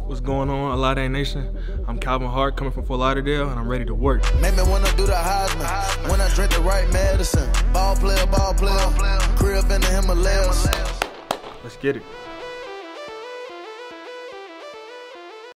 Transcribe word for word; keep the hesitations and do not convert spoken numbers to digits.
What's going on, Lauderdale Nation? I'm Calvin Hart, coming from Fort Lauderdale, and I'm ready to work. Make me wanna do the Heisman when I drink the right medicine. Ball player, ball player, crib in the Himalayas. Let's get it.